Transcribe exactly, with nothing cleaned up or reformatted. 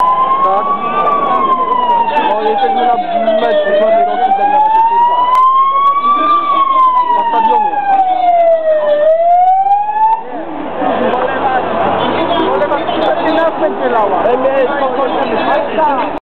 Tak? No jesteśmy na meczu, żadnej roki tak na razie, kurwa. Na stadionie. Polewa, polewa, trzynaście nas będzie lała.